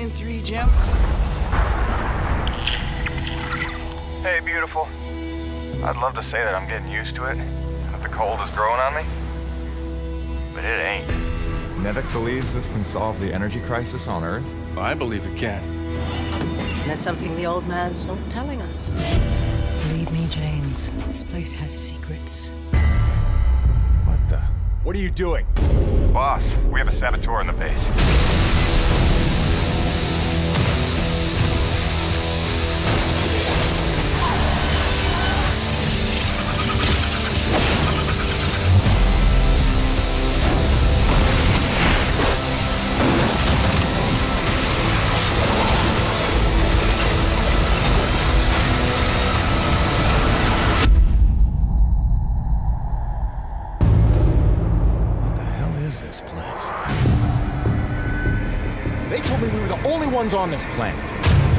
in 3, Jim? Hey, beautiful. I'd love to say that I'm getting used to it, that the cold is growing on me, but it ain't. Nevik believes this can solve the energy crisis on Earth? I believe it can. There's something the old man's not telling us. Believe me, James, this place has secrets. What the? What are you doing? Boss, we have a saboteur in the base. This place. They told me we were the only ones on this planet.